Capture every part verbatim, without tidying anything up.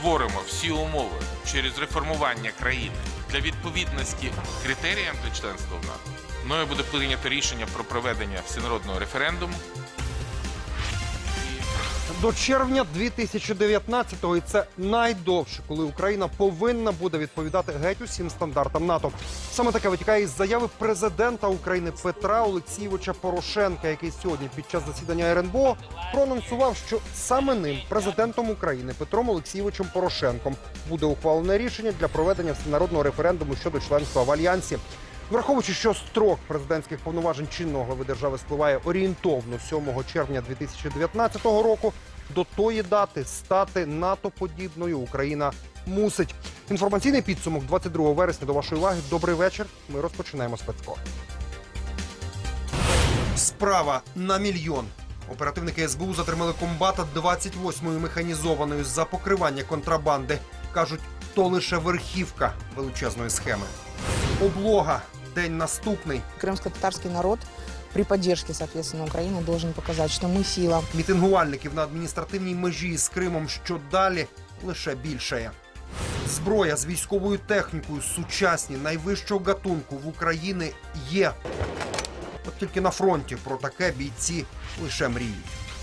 створимо всі умови через реформування країни для відповідності критеріям для членства в НАТО, мною буде прийнято рішення про проведення всенародного референдуму. До червня дві тисячі дев'ятнадцятого, і це найдовше, коли Україна повинна буде відповідати геть усім стандартам НАТО. Саме таке витікає із заяви президента України Петра Олексійовича Порошенка, який сьогодні під час засідання ер ен бе о проанонсував, що саме ним, президентом України Петром Олексійовичем Порошенком, буде ухвалене рішення для проведення всенародного референдуму щодо членства в Альянсі. Враховуючи, що строк президентських повноважень чинного глави держави спливає орієнтовно сьомого червня дві тисячі дев'ятнадцятого року, до тої дати стати НАТО-подібною Україна мусить. Інформаційний підсумок двадцять другого вересня до вашої уваги. Добрий вечір. Ми розпочинаємо спецкор. Справа на мільйон. Оперативники ес бе у затримали комбата двадцять восьмої механізованої за покривання контрабанди. Кажуть, то лише верхівка величезної схеми. Облога. День наступний. Крымско-татарский народ при поддержке, соответственно, Украины должен показать, что мы сила. Мітингувальників на адміністративній межі з Кримом, що далі лише більшає. Зброя з військовою технікою, сучасні, найвищого гатунку в Україні є. От тільки на фронті про таке бійці лише мріють.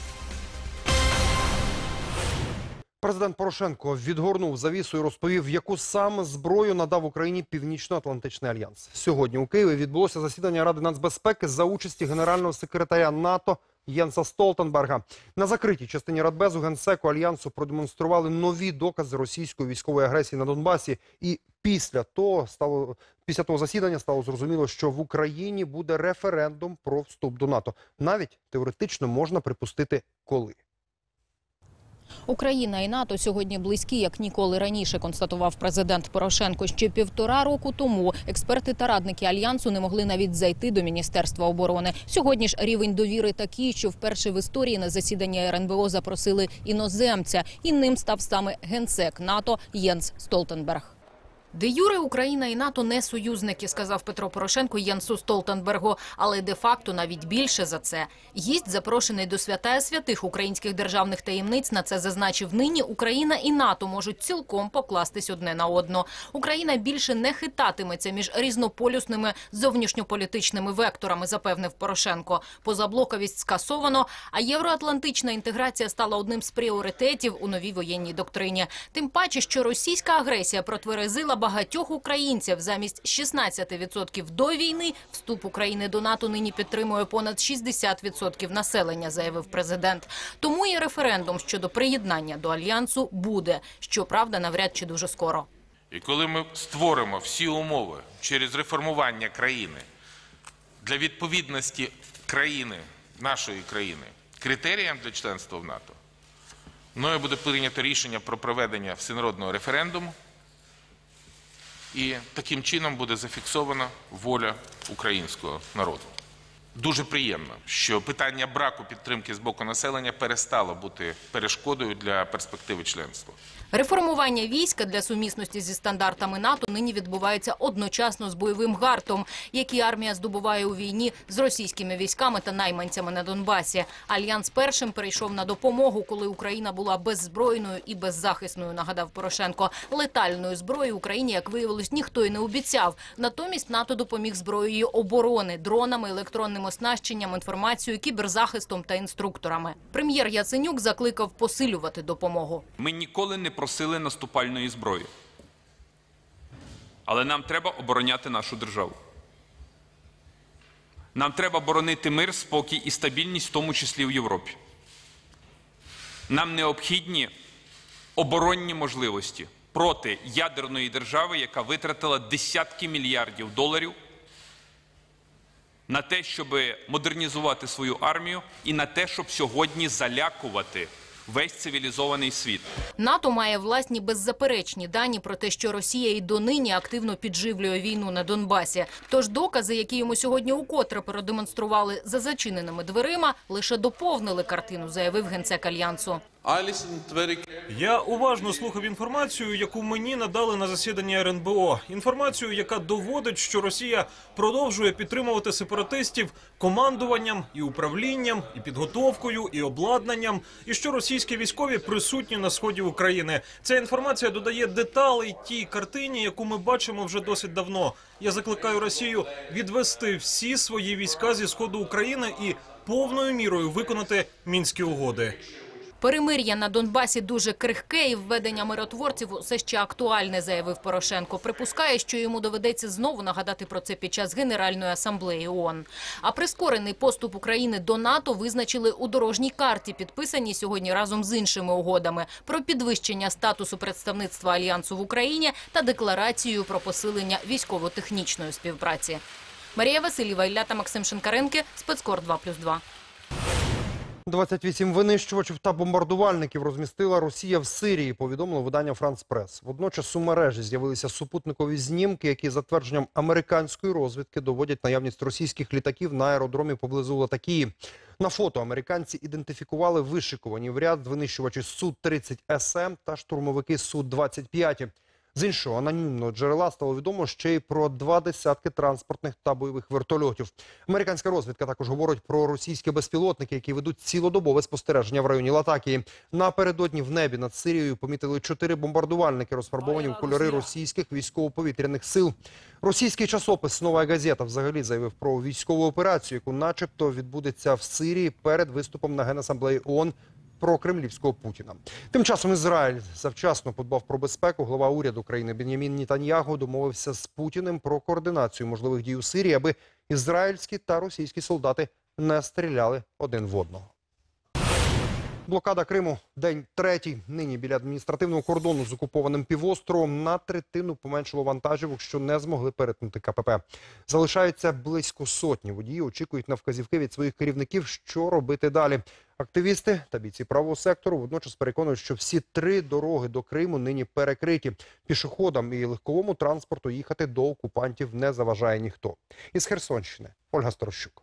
Президент Порошенко відгорнув завісу і розповів, яку саме зброю надав Україні Північно-Атлантичний альянс. Сьогодні у Києві відбулося засідання Ради нацбезпеки за участі генерального секретаря НАТО Єнса Столтенберга. На закритій частині Радбезу генсеку альянсу продемонстрували нові докази російської військової агресії на Донбасі. І після того, стало, після того засідання стало зрозуміло, що в Україні буде референдум про вступ до НАТО. Навіть теоретично можна припустити, коли. Україна і НАТО сьогодні близькі, як ніколи раніше, констатував президент Порошенко. Ще півтора року тому експерти та радники Альянсу не могли навіть зайти до Міністерства оборони. Сьогодні ж рівень довіри такий, що вперше в історії на засідання ер ен бе о запросили іноземця. І ним став саме генсек НАТО Єнс Столтенберг. Де юре Україна і НАТО не союзники, сказав Петро Порошенко Єнсу Столтенбергу, але де-факто навіть більше за це. Гість, запрошений до святая святих українських державних таємниць, на це зазначив: нині Україна і НАТО можуть цілком покластись одне на одно. Україна більше не хитатиметься між різнополюсними зовнішньополітичними векторами, запевнив Порошенко. Позаблоковість скасовано, а євроатлантична інтеграція стала одним з пріоритетів у новій воєнній доктрині. Тим паче, що російська агресія протверезила багатьох українців. Замість шістнадцяти відсотків до війни вступ України до НАТО нині підтримує понад шістдесят відсотків населення, заявив президент. Тому і референдум щодо приєднання до Альянсу буде. Щоправда, навряд чи дуже скоро. І коли ми створимо всі умови через реформування країни для відповідності країни, нашої країни, критеріям для членства в НАТО, мною буде прийнято рішення про проведення всенародного референдуму. І таким чином буде зафіксована воля українського народу. Дуже приємно, що питання браку підтримки з боку населення перестало бути перешкодою для перспективи членства. Реформування війська для сумісності зі стандартами НАТО нині відбувається одночасно з бойовим гартом, який армія здобуває у війні з російськими військами та найманцями на Донбасі. Альянс першим перейшов на допомогу, коли Україна була беззбройною і беззахисною, нагадав Порошенко. Летальної зброї Україні, як виявилось, ніхто й не обіцяв. Натомість НАТО допоміг зброєю оборони, дронами, електронним оснащенням, інформацією, кіберзахистом та інструкторами. Прем'єр Яценюк закликав посилювати допомогу. Ми ніколи не просили наступальної зброї. Але нам треба обороняти нашу державу. Нам треба боронити мир, спокій і стабільність, в тому числі в Європі. Нам необхідні оборонні можливості проти ядерної держави, яка витратила десятки мільярдів доларів на те, щоб модернізувати свою армію і на те, щоб сьогодні залякувати весь цивілізований світ. НАТО має власні беззаперечні дані про те, що Росія і донині активно підживлює війну на Донбасі. Тож докази, які йому сьогодні укотре продемонстрували за зачиненими дверима, лише доповнили картину, заявив генсек Альянсу. Я уважно слухав інформацію, яку мені надали на засіданні ер ен бе о. Інформацію, яка доводить, що Росія продовжує підтримувати сепаратистів командуванням і управлінням, і підготовкою, і обладнанням, і що російські військові присутні на сході України. Ця інформація додає деталей тій картині, яку ми бачимо вже досить давно. Я закликаю Росію відвести всі свої війська зі сходу України і повною мірою виконати Мінські угоди. Перемир'я на Донбасі дуже крихке і введення миротворців все ще актуальне, заявив Порошенко. Припускає, що йому доведеться знову нагадати про це під час Генеральної асамблеї ООН. А прискорений поступ України до НАТО визначили у дорожній карті, підписаній сьогодні разом з іншими угодами про підвищення статусу представництва Альянсу в Україні та декларацією про посилення військово-технічної співпраці. Марія Васильєва, Ілля та Максим Шинкаренки, Спецкор два плюс два. двадцять вісім винищувачів та бомбардувальників розмістила Росія в Сирії, повідомило видання «Франс Прес». Водночас у мережі з'явилися супутникові знімки, які, за твердженням американської розвідки, доводять наявність російських літаків на аеродромі поблизу Латакії. На фото американці ідентифікували вишикувані в ряд винищувачі Су тридцять ес ем та штурмовики Су двадцять п'ять. З іншого анонімного джерела стало відомо ще й про два десятки транспортних та бойових вертольотів. Американська розвідка також говорить про російські безпілотники, які ведуть цілодобове спостереження в районі Латакії. Напередодні в небі над Сирією помітили чотири бомбардувальники, розфарбовані в кольори російських військово-повітряних сил. Російський часопис «Нова газета» взагалі заявив про військову операцію, яку начебто відбудеться в Сирії перед виступом на Генасамблеї ООН про кремлівського Путіна. Тим часом Ізраїль завчасно подбав про безпеку. Глава уряду країни Бен'ямін Нетаньяху домовився з Путіним про координацію можливих дій у Сирії, аби ізраїльські та російські солдати не стріляли один в одного. Блокада Криму. День третій. Нині біля адміністративного кордону з окупованим півостровом на третину поменшило вантажівок, що не змогли перетнути ка пе пе. Залишається близько сотні. Водії очікують на вказівки від своїх керівників, що робити далі. Активісти та бійці правого сектору водночас переконують, що всі три дороги до Криму нині перекриті. Пішоходам і легковому транспорту їхати до окупантів не заважає ніхто. Із Херсонщини Ольга Старощук.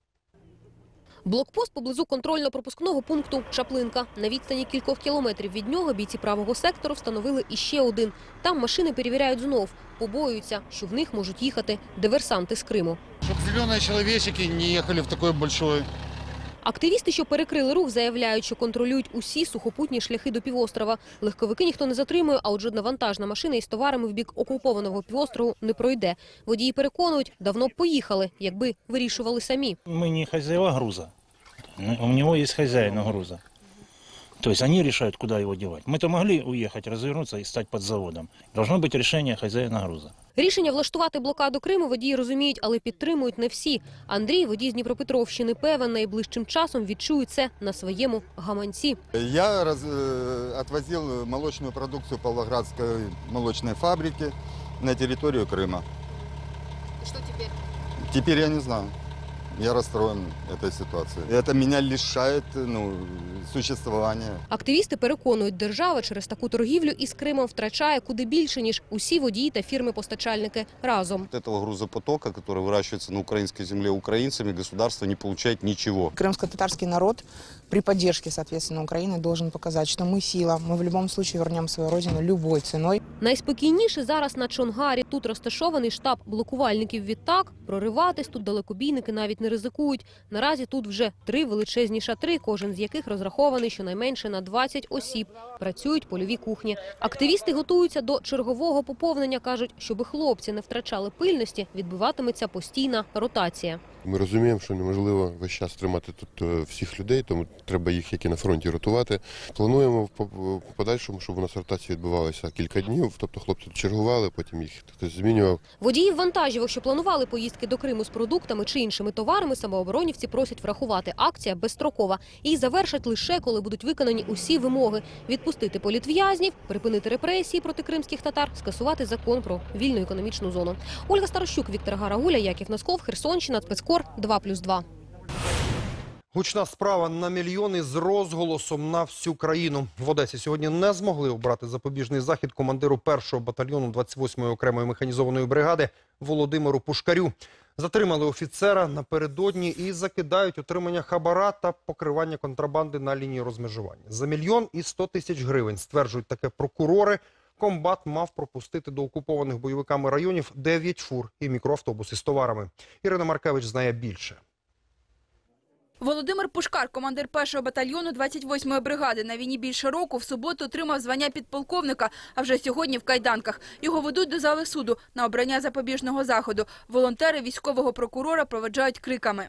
Блокпост поблизу контрольно-пропускного пункту «Чаплинка». На відстані кількох кілометрів від нього бійці правого сектору встановили іще один. Там машини перевіряють знов. Побоюються, що в них можуть їхати диверсанти з Криму. Щоб зелені чоловічки не їхали в такий великий. Активісти, що перекрили рух, заявляють, що контролюють усі сухопутні шляхи до півострова. Легковики ніхто не затримує, а от жодна вантажна машина із товарами в бік окупованого півострову не пройде. Водії переконують, давно б поїхали, якби вирішували самі. Мы не хозяева груза. У него есть хозяин груза. То есть они решают, куда его девать. Мы-то могли уехать, развернуться и стать под заводом. Должно быть решение хозяина груза. Рішення влаштувати блокаду Криму водії розуміють, але підтримують не всі. Андрій, водій з Дніпропетровщини, певен, найближчим часом відчує це на своєму гаманці. Я роз, отвозил молочную продукцию Павлоградской молочной фабрики на территорию Крыма. Що тепер? Теперь я не знаю. Я расстроен этой ситуацией. Это меня лишает ну, существования. Активісти переконують, держава через таку торгівлю із Кримом втрачає куди більше, ніж усі водії та фірми-постачальники разом. От этого грузопотока, который выращивается на украинской земле украинцами, государство не получает ничего. Крымско-татарский народ при поддержке, соответственно, Украины должен показать, что мы сила, мы в любом случае вернем свою родину любой ценой. Найспокійніше зараз на Чонгарі. Тут розташований штаб блокувальників. Відтак, прориватись тут далекобійники навіть не ризикують. Наразі тут вже три величезні шатри, кожен з яких розрахований щонайменше на двадцять осіб. Працюють польові кухні. Активісти готуються до чергового поповнення. Кажуть, щоби хлопці не втрачали пильності, відбуватиметься постійна ротація. Ми розуміємо, що неможливо весь час тримати тут всіх людей, тому треба їх, як і на фронті, ротувати. Плануємо в подальшому, щоб у нас ротація відбувалася кілька днів, тобто хлопці тут чергували, потім їх хтось змінював. Водіїв вантажівок, що планували поїздки до Криму з продуктами чи іншими товарами, самооборонівці просять врахувати. Акція безстрокова. Її завершать лише, коли будуть виконані усі вимоги. Відпустити політв'язнів, припинити репресії проти кримських татар, скасувати закон про вільну економічну зону. Ольга Старощук, Віктор Гарагуля, Яків Носков, Херсонщина, Спецкор два плюс два. Гучна справа на мільйони з розголосом на всю країну. В Одесі сьогодні не змогли обрати запобіжний захід командиру першого батальйону двадцять восьмої окремої механізованої бригади Володимиру Пушкарю. Затримали офіцера напередодні і закидають отримання хабара та покривання контрабанди на лінії розмежування. За мільйон і сто тисяч гривень, стверджують таке прокурори, комбат мав пропустити до окупованих бойовиками районів дев'ять фур і мікроавтобус із товарами. Ірина Маркевич знає більше. Володимир Пушкар, командир першого батальйону двадцять восьмої бригади. На війні більше року, в суботу отримав звання підполковника, а вже сьогодні в кайданках. Його ведуть до зали суду на обрання запобіжного заходу. Волонтери військового прокурора проведжають криками.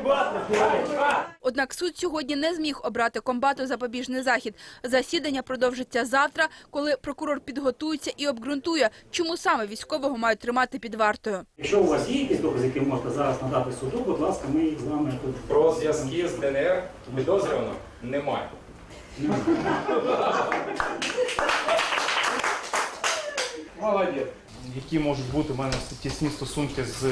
Однак суд сьогодні не зміг обрати комбату запобіжний захід. Засідання продовжиться завтра, коли прокурор підготується і обґрунтує, чому саме військового мають тримати під вартою. Якщо у вас є якісь докази, які можете зараз надати суду, будь ласка, ми їх з вами тут... Про зв'язки з ДНР підозрювано немає. Молодець. Які можуть бути в мене тісні стосунки з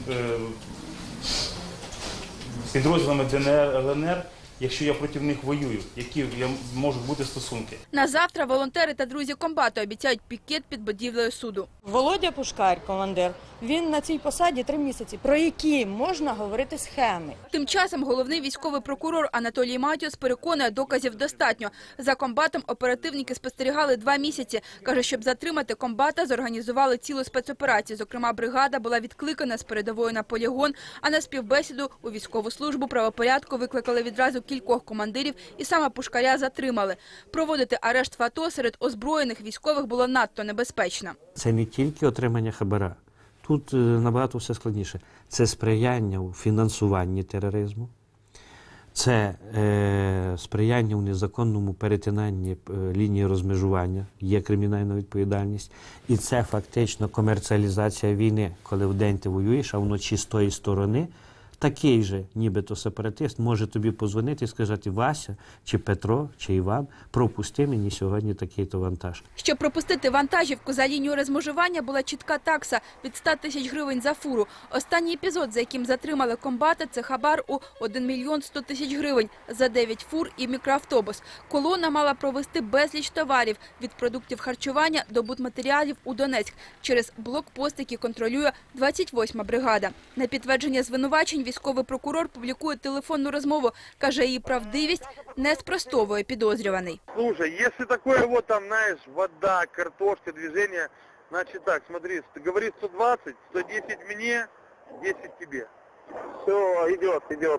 підрозділами ДНР, ЛНР, якщо я проти них воюю, які можуть бути стосунки. На завтра волонтери та друзі комбату обіцяють пікет під будівлею суду. Володя Пушкар, командир, він на цій посаді три місяці. Про які можна говорити схеми? Тим часом головний військовий прокурор Анатолій Матіос переконує, доказів достатньо. За комбатом оперативники спостерігали два місяці. Каже, щоб затримати комбата, зорганізували цілу спецоперацію. Зокрема, бригада була відкликана з передової на полігон, а на співбесіду у військову службу правопорядку викликали відразу кількох командирів і саме Пушкаря затримали. Проводити арешт в АТО серед озброєних військових було надто небезпечно. Це не тільки отримання хабара. Тут набагато все складніше. Це сприяння у фінансуванні тероризму, це е, сприяння у незаконному перетинанні лінії розмежування, є кримінальна відповідальність, і це фактично комерціалізація війни, коли вдень ти воюєш, а вночі з тої сторони такий же, нібито сепаратист, може тобі позвонити і сказати: Вася, чи Петро, чи Іван, пропусти мені сьогодні такий-то вантаж. Щоб пропустити вантажівку за лінію розмежування, була чітка такса від ста тисяч гривень за фуру. Останній епізод, за яким затримали комбата, це хабар у один мільйон сто тисяч гривень за дев'ять фур і мікроавтобус. Колона мала провести безліч товарів від продуктів харчування до будматеріалів у Донецьк через блокпост, який контролює двадцять восьма бригада. На підтвердження звинувачень військовий прокурор публікує телефонну розмову. Каже, її правдивість не спростовує підозрюваний. Слушай, если такое вот там, знаешь, вода, картошка, движение, значит так, смотри, ты говоришь сто двадцать, сто десять мне, десять тебе. Все, идет, идет.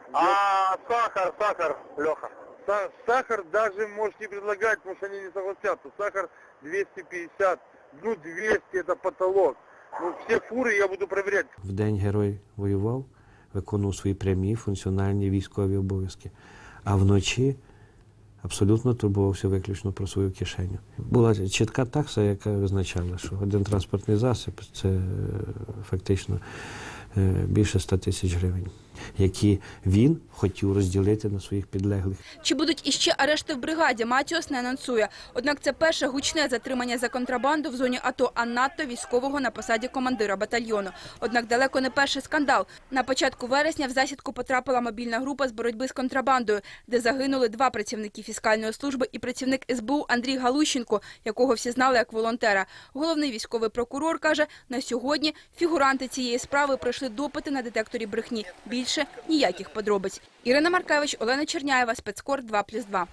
А сахар, сахар, Леха? Са сахар даже можешь не предлагать, потому что они не согласятся. Сахар двести пятьдесят, ну двести это потолок. Ну все фуры я буду проверять. Вдень герой воював, виконував свої прямі функціональні військові обов'язки, а вночі абсолютно турбувався виключно про свою кишеню. Була чітка такса, яка визначала, що один транспортний засіб – це фактично більше ста тисяч гривень, які він хотів розділити на своїх підлеглих. Чи будуть іще арешти в бригаді, Матіос не анонсує. Однак це перше гучне затримання за контрабанду в зоні АТО, а надто військового на посаді командира батальйону. Однак далеко не перший скандал. На початку вересня в засідку потрапила мобільна група з боротьби з контрабандою, де загинули два працівники фіскальної служби і працівник ес бе у Андрій Галущенко, якого всі знали як волонтера. Головний військовий прокурор каже, на сьогодні фігуранти цієї справи пройшли допити на детекторі брехні. Більше ніяких подробиць. Ірина Маркевич, Олена Черняєва, Спецкор два плюс два.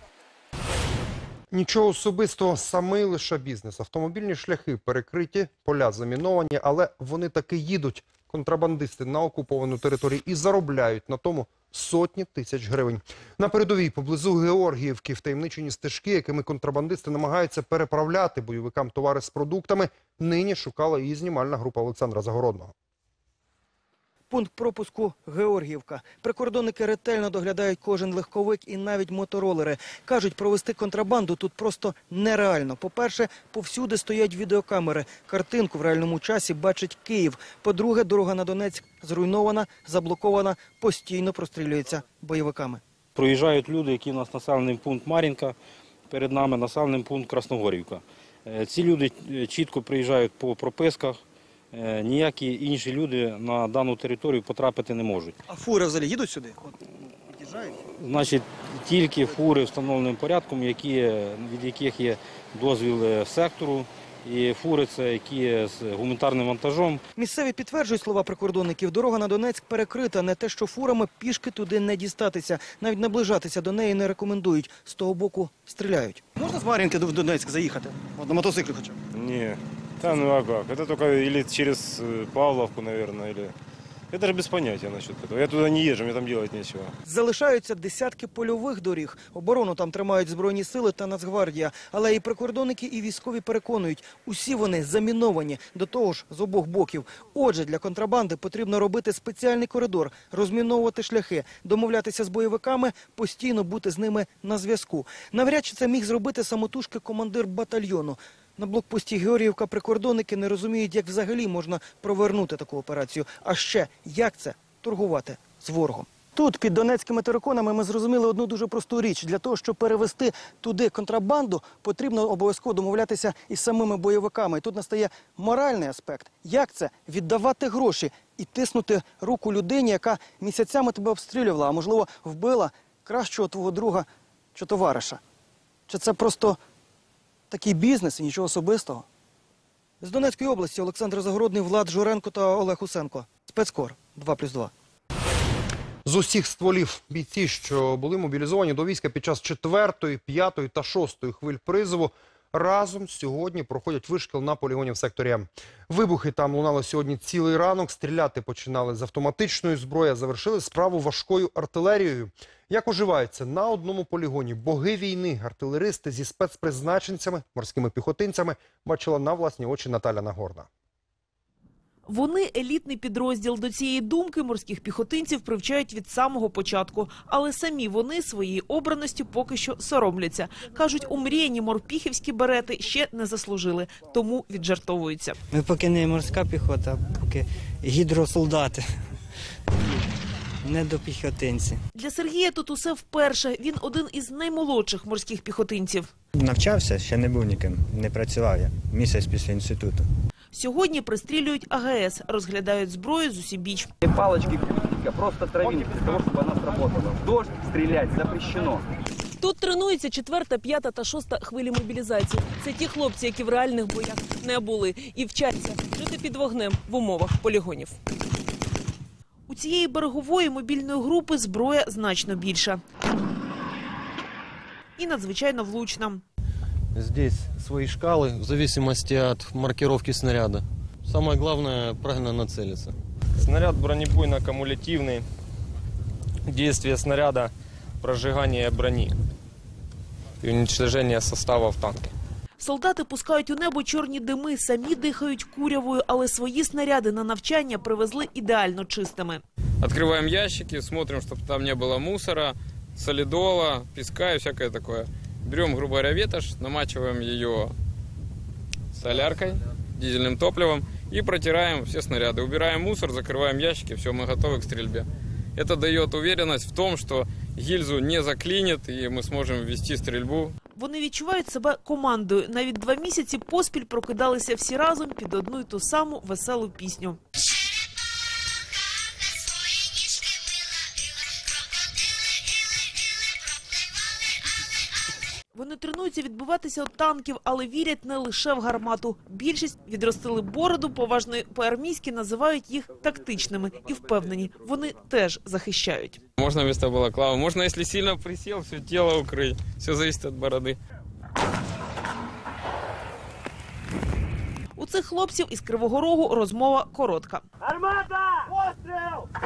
Нічого особистого, самий лише бізнес. Автомобільні шляхи перекриті, поля заміновані, але вони таки їдуть. Контрабандисти на окуповану територію і заробляють на тому сотні тисяч гривень. На передовій поблизу Георгіївки втаємничені стежки, якими контрабандисти намагаються переправляти бойовикам товари з продуктами, нині шукала і знімальна група Олександра Загородного. Пункт пропуску Георгіївка. Прикордонники ретельно доглядають кожен легковик і навіть моторолери. Кажуть, провести контрабанду тут просто нереально. По-перше, повсюди стоять відеокамери. Картинку в реальному часі бачить Київ. По-друге, дорога на Донецьк зруйнована, заблокована, постійно прострілюється бойовиками. Проїжджають люди, які у нас населений пункт Мар'їнка, перед нами населений пункт Красногорівка. Ці люди чітко приїжджають по прописках. Ніякі інші люди на дану територію потрапити не можуть. А фури взагалі їдуть сюди? От, під'їжджають? Значить, тільки фури встановленим порядком, які, від яких є дозвіл сектору і фури це, які з гуманітарним вантажом. Місцеві підтверджують слова прикордонників. Дорога на Донецьк перекрита. Не те, що фурами пішки туди не дістатися. Навіть наближатися до неї не рекомендують. З того боку стріляють. Можна з Мар'їнки до Донецьк заїхати? От на мотоциклі хоча б? Не, да ну а как? Это только или через э, Павловку, наверное, или... Я даже без понятия насчет этого. Я туда не езжу, мне там делать нечего. Залишаються десятки польових доріг. Оборону там тримають Збройні сили та Нацгвардія. Але і прикордонники, і військові переконують, усі вони заміновані. До того ж, з обох боків. Отже, для контрабанди потрібно робити спеціальний коридор, розміновувати шляхи, домовлятися з бойовиками, постійно бути з ними на зв'язку. Навряд чи це міг зробити самотужки командир батальйону. На блокпості Георгіївка прикордонники не розуміють, як взагалі можна провернути таку операцію. А ще, як це торгувати з ворогом. Тут, під донецькими териконами, ми зрозуміли одну дуже просту річ. Для того, щоб перевести туди контрабанду, потрібно обов'язково домовлятися із самими бойовиками. І тут настає моральний аспект. Як це? Віддавати гроші і тиснути руку людині, яка місяцями тебе обстрілювала, а можливо вбила кращого твого друга чи товариша. Чи це просто такий бізнес і нічого особистого? З Донецької області Олександр Загородний, Влад Журенко та Олег Усенко. Спецкор два плюс два. З усіх стволів бійці, що були мобілізовані до війська під час четвертої, п'ятої та шостої хвиль призову, разом сьогодні проходять вишкіл на полігоні в секторі М. Вибухи там лунали сьогодні цілий ранок, стріляти починали з автоматичної зброї, а завершили справу важкою артилерією. Як уживаються на одному полігоні боги війни, артилеристи зі спецпризначенцями, морськими піхотинцями, бачила на власні очі Наталя Нагорна. Вони – елітний підрозділ. До цієї думки морських піхотинців привчають від самого початку. Але самі вони своєї обраності поки що соромляться. Кажуть, умріяні морпіхівські берети ще не заслужили, тому віджартовуються. Ми поки не морська піхота, а поки гідросолдати. Не до піхотинці. Для Сергія тут усе вперше. Він один із наймолодших морських піхотинців. Навчався, ще не був ніким, не працював я. Місяць після інституту. Сьогодні пристрілюють А Ге Ес, розглядають зброю з усібіч. Палочки, кутика, просто травинки, для того, щоб вона сработала. В дождь стріляти запрещено. Тут тренуються четверта, п'ята та шоста хвилі мобілізації. Це ті хлопці, які в реальних боях не були і вчаться жити під вогнем в умовах полігонів. У цієї берегової мобільної групи зброя значно більша. І надзвичайно влучна. Здесь свои шкалы в зависимости от маркировки снаряда. Самое главное – правильно нацелиться. Снаряд бронебойно-аккумулятивный. Действие снаряда – прожигание брони и уничтожение состава в танке. Солдати пускають у небо чорні дими, самі дихають курявою, але свої снаряди на навчання привезли ідеально чистими. Открываем ящики, смотрим, чтобы там не было мусора, солидола, песка и всякое такое. Берем, грубо говоря, ветошь, намачиваем ее соляркой, дизельным топливом и протираем все снаряды. Убираем мусор, закрываем ящики, все, мы готовы к стрельбе. Это дает уверенность в том, что гильзу не заклинит и мы сможем вести стрельбу. Вони відчувають себе командою. Навіть два місяці поспіль прокидалися всі разом під одну й ту саму веселу пісню. Вони тренуються відбиватися від танків, але вірять не лише в гармату. Більшість відростили бороду, поважно по-армійськи називають їх тактичними і впевнені, вони теж захищають. Можна вместо балаклавы, можна, якщо сильно присів, все тіло укрити. Все залежить від бороди. У цих хлопців із Кривого Рогу розмова коротка. Армата! Постріл!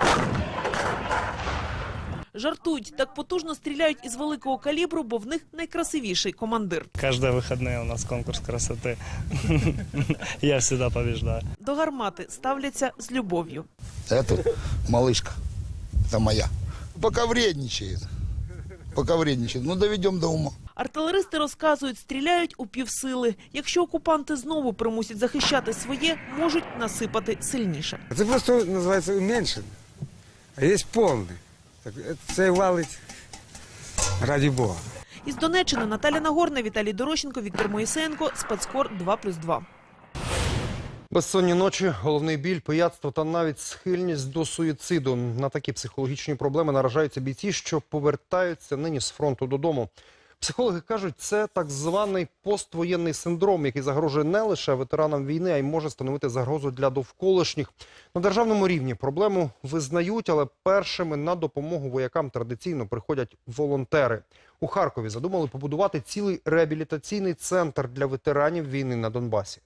Жартують, так потужно стріляють із великого калібру, бо в них найкрасивіший командир. Кожне вихідне у нас конкурс красоти. Я завжди побіждаю. До гармати ставляться з любов'ю. Це малышка, це моя. Поки вредничає, поки вредничає, ну доведемо до ума. Артилеристи розказують, стріляють у півсили. Якщо окупанти знову примусять захищати своє, можуть насипати сильніше. Це просто називається уменьшений, а є повний. Це валить раді Бога. Із Донеччини Наталя Нагорна, Віталій Дорощенко, Віктор Моїсеєнко, Спецкор два плюс два. Безсонні ночі, головний біль, пияцтво та навіть схильність до суїциду. На такі психологічні проблеми наражаються бійці, що повертаються нині з фронту додому. Психологи кажуть, це так званий поствоєнний синдром, який загрожує не лише ветеранам війни, а й може становити загрозу для довколишніх. На державному рівні проблему визнають, але першими на допомогу воякам традиційно приходять волонтери. У Харкові задумали побудувати цілий реабілітаційний центр для ветеранів війни на Донбасі.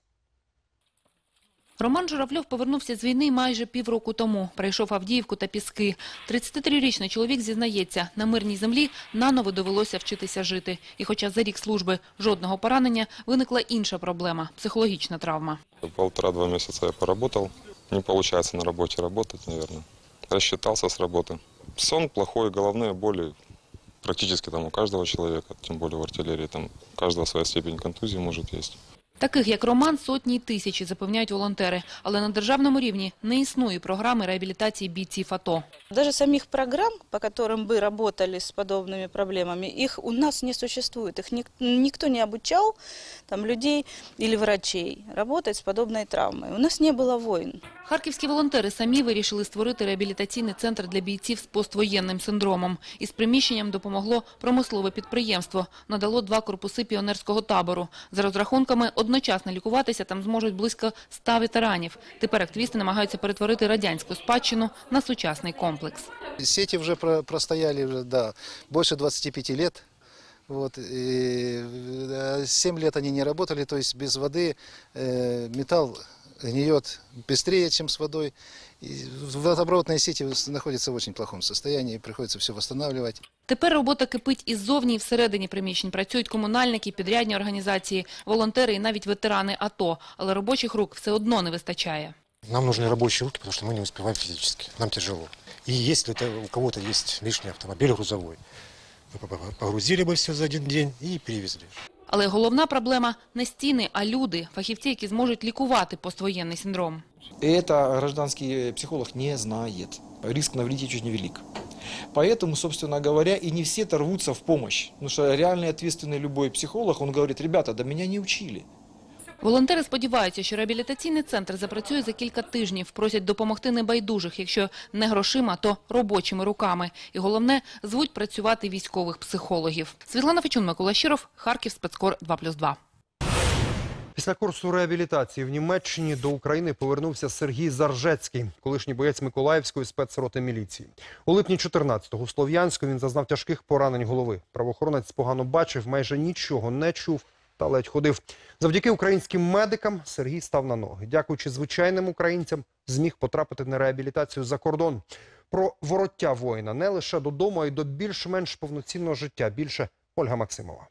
Роман Журавльов повернувся з війни майже півроку тому. Пройшов Авдіївку та Піски. тридцятитрирічний чоловік зізнається, на мирній землі наново довелося вчитися жити. І хоча за рік служби жодного поранення, виникла інша проблема – психологічна травма. Полтора-два месяца я поработал. Не получается на работе работать, наверное. Рассчитался с работы. Сон плохой, головные боли практически там у каждого человека, тем более в артиллерии. Там у каждого своя степень контузии может есть. Таких, як Роман, сотні й тисячі, запевняють волонтери. Але на державному рівні не існує програми реабілітації бійців АТО. Даже самих программ, по которым бы работали с подобными проблемами, их у нас не существует. Их никто не обучал там, людей или врачей работать с подобной травмой. У нас не было войн. Харківські волонтери самі вирішили створити реабілітаційний центр для бійців з поствоєнним синдромом. Із приміщенням допомогло промислове підприємство. Надало два корпуси піонерського табору. За розрахунками, одночасно лікуватися там зможуть близько ста ветеранів. Тепер активісти намагаються перетворити радянську спадщину на сучасний комплекс. Сети вже простояли вже, да, більше двадцати пяти лет. Вот, и семь лет они не работали, то есть без воды э, металл гниет быстрее, чем с водой. И водопроводные сети находятся в очень плохом состоянии, приходится все восстанавливать. Тепер робота кипить і ззовні, і всередині приміщень. Працюють комунальники, підрядні організації, волонтери і навіть ветерани АТО. Але робочих рук все одно не вистачає. Нам нужны рабочие руки, потому что мы не успеваем физически. Нам тяжело. И если у кого-то есть лишний автомобиль грузовой, мы погрузили бы все за один день и перевезли. Але головна проблема не стіни, а люди, фахівці, які зможуть лікувати поствоєнний синдром. Это гражданский психолог не знает. Риск навредить очень велик. Поэтому, собственно говоря, и не все рвутся в помощь. Потому что реальный ответственный любой психолог, он говорит: ребята, да меня не учили. Волонтери сподіваються, що реабілітаційний центр запрацює за кілька тижнів. Просять допомогти небайдужих, якщо не грошима, то робочими руками. І головне, звуть працювати військових психологів. Світлана Фечун, Микола Щиров, Харків, спецкор два плюс два. Після курсу реабілітації в Німеччині до України повернувся Сергій Заржецький, колишній боєць Миколаївської спецроти міліції. У липні чотирнадцятого у Слов'янську він зазнав тяжких поранень голови. Правоохоронець погано бачив, майже нічого не чув та ледь ходив. Завдяки українським медикам Сергій став на ноги. Дякуючи звичайним українцям, зміг потрапити на реабілітацію за кордон. Про вороття воїна не лише додому, а й до більш-менш повноцінного життя. Більше Ольга Максимова.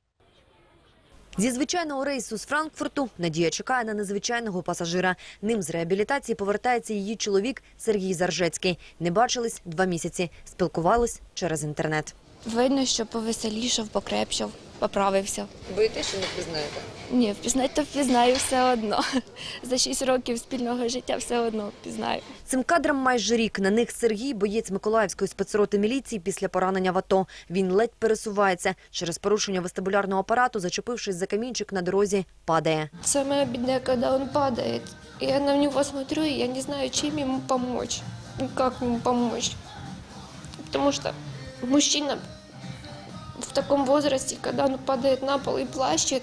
Зі звичайного рейсу з Франкфурту Надія чекає на незвичайного пасажира. Ним з реабілітації повертається її чоловік Сергій Заржецький. Не бачились два місяці, спілкувались через інтернет. Видно, що повеселішав, покрепшав, поправився. Боїтесь, що не впізнаєте? Ні, впізнати то впізнаю все одно. За шість років спільного життя все одно впізнаю. Цим кадрам майже рік. На них Сергій, боєць Миколаївської спецроти міліції після поранення в АТО. Він ледь пересувається. Через порушення вестибулярного апарату, зачепившись за камінчик на дорозі, падає. Самое обидное, когда он падает. Я на него смотрю, и я не знаю, чем ему помочь. Как ему помочь. Потому что мужчина в таком возрасте, когда он падает на пол и плачет,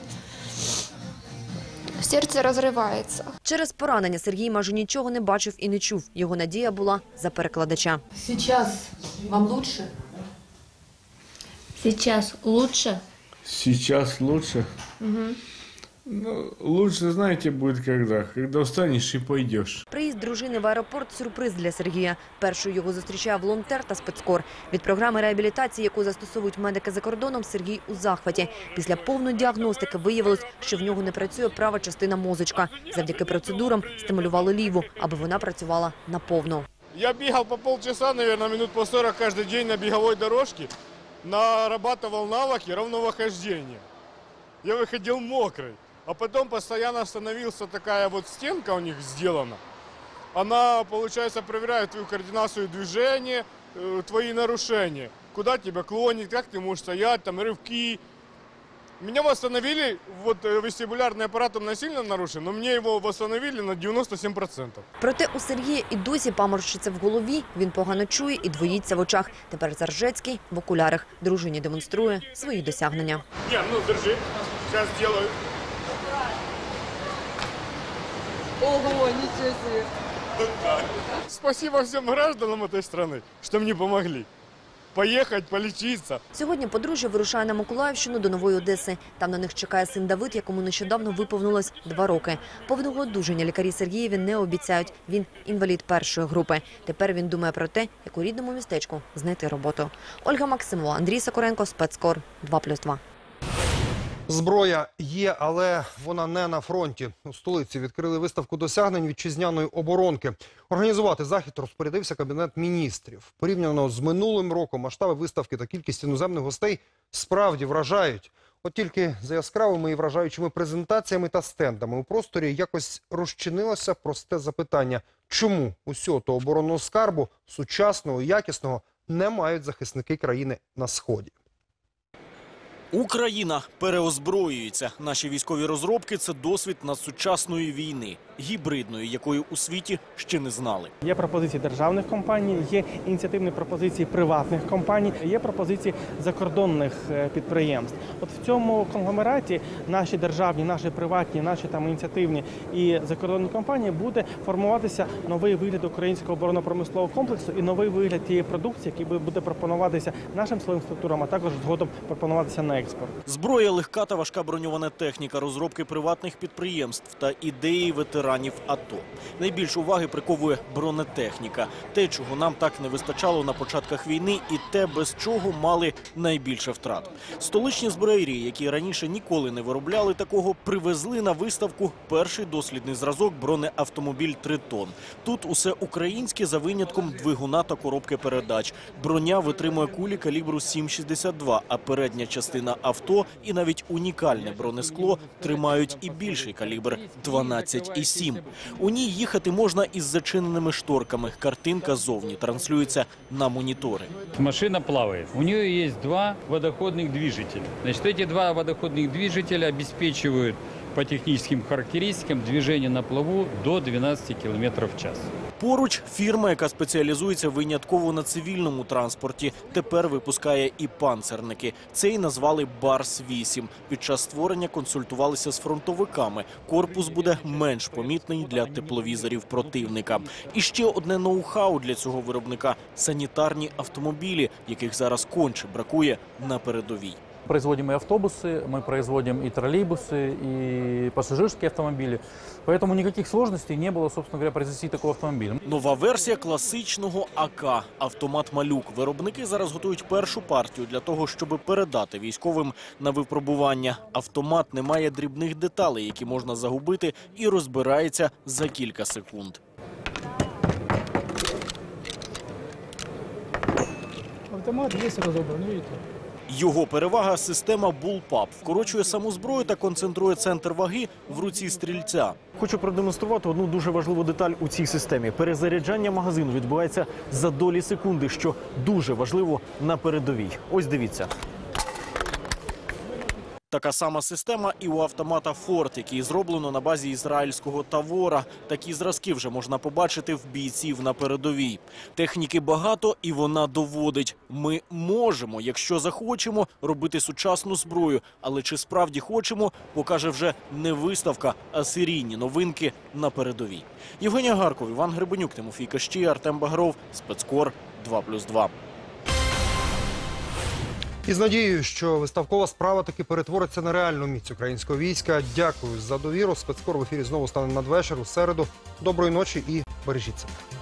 серце розривається. Через поранення Сергій майже нічого не бачив і не чув. Його надія була за перекладача. Сейчас вам лучше? Сейчас лучше? Сейчас лучше? Угу. Ну, лучше, знаете, будет когда? Когда устанешь и пойдешь. Приїзд дружини в аеропорт – сюрприз для Сергія. Першою його зустрічає волонтер та спецкор. Від програми реабілітації, яку застосовують медики за кордоном, Сергій у захваті. Після повної діагностики виявилось, що в нього не працює права частина мозочка. Завдяки процедурам стимулювали ліву, аби вона працювала наповну. Я бегал по полчаса, наверное, минут по сорок каждый день на беговой дорожке, нарабатывал навыки ровного хождения. Я выходил мокрый. А потом постоянно становился такая вот стенка у них сделана. Она, получается, проверяет твою координацию движения, твои нарушения. Куда тебя клонит, как ты можешь стоять, там рывки. Меня восстановили, вот э, вестибулярный аппарат у меня сильно нарушен, но мне его восстановили на девяносто семь процентов. Проте у Сергія і досі паморщиться в голові, він погано чує і двоїться в очах. Тепер Заржецький в окулярах. Дружині демонструє свої досягнення. Не, ну держи, сейчас сделаю. Ого, ничего себе. Спасибо всем гражданам этой страны, что мне помогли. Поїхати, полічитися. Сьогодні подружжя вирушає на Миколаївщину до Нової Одеси. Там на них чекає син Давид, якому нещодавно виповнилось два роки. Повного одужання лікарі Сергієві не обіцяють. Він інвалід першої групи. Тепер він думає про те, як у рідному містечку знайти роботу. Ольга Максимова, Андрій Сокоренко, Спецкор, два плюс два. Зброя є, але вона не на фронті. У столиці відкрили виставку досягнень вітчизняної оборонки. Організувати захід розпорядився Кабінет міністрів. Порівняно з минулим роком масштаби виставки та кількість іноземних гостей справді вражають. От тільки за яскравими і вражаючими презентаціями та стендами у просторі якось розчинилося просте запитання. Чому усього того оборонного скарбу, сучасного і якісного, не мають захисники країни на Сході? Україна переозброюється. Наші військові розробки – це досвід надсучасної війни, гібридної, якої у світі ще не знали. Є пропозиції державних компаній, є ініціативні пропозиції приватних компаній, є пропозиції закордонних підприємств. От в цьому конгломераті наші державні, наші приватні, наші там ініціативні і закордонні компанії буде формуватися новий вигляд українського оборонно-промислового комплексу і новий вигляд тієї продукції, який буде пропонуватися нашим силовим структурам, а також згодом пропонуватися на експорт. Зброя, легка та важка броньована техніка, розробки приватних підприємств та ідеї ветеранів АТО. Найбільш уваги приковує бронетехніка. Те, чого нам так не вистачало на початках війни, і те, без чого мали найбільше втрат. Столичні зброярі, які раніше ніколи не виробляли такого, привезли на виставку перший дослідний зразок бронеавтомобіль «Тритон». Тут усе українське за винятком двигуна та коробки передач. Броня витримує кулі калібру сім шістдесят два, а передня частина авто і навіть унікальне бронескло тримають і більший калібр – дванадцять і сім. У ній їхати можна із зачиненими шторками. Картинка зовні транслюється на монітори. Машина плавает. У нее есть два водоходных движителя. Значит, эти два водоходных движителя обеспечивают по техническим характеристикам движение на плаву до дванадцяти кілометрів в час. Поруч фірма, яка спеціалізується винятково на цивільному транспорті, тепер випускає і панцерники. Цей назвали Барс вісім. Під час створення консультувалися з фронтовиками. Корпус буде менш помітний для тепловізорів противника. І ще одне ноу-хау для цього виробника – санітарні автомобілі, яких зараз конче бракує на передовій. Производим и автобусы, мы производим и троллейбусы, и пассажирские автомобили. Поэтому никаких сложностей не было, собственно говоря, произвести такой автомобиль. Нова версія класичного АК – автомат «Малюк». Виробники зараз готують першу партію для того, щоб передати військовим на випробування. Автомат не має дрібних деталей, які можна загубити, і розбирається за кілька секунд. Автомат є розібраний, видите? Його перевага – система «Булпап». Вкорочує саму зброю та концентрує центр ваги в руці стрільця. Хочу продемонструвати одну дуже важливу деталь у цій системі. Перезаряджання магазину відбувається за долі секунди, що дуже важливо на передовій. Ось дивіться. Така сама система і у автомата «Форд», який зроблено на базі ізраїльського «Тавора». Такі зразки вже можна побачити в бійців на передовій. Техніки багато, і вона доводить. Ми можемо, якщо захочемо, робити сучасну зброю. Але чи справді хочемо, покаже вже не виставка, а серійні новинки на передовій. Євгенія Гарков, Іван Гребенюк, Тимофій Кащій, Артем Багров, Спецкор, два плюс два. І з надією, що виставкова справа таки перетвориться на реальну міць українського війська. Дякую за довіру. Спецкор в ефірі знову стане надвечір у середу. Доброї ночі і бережіть себе.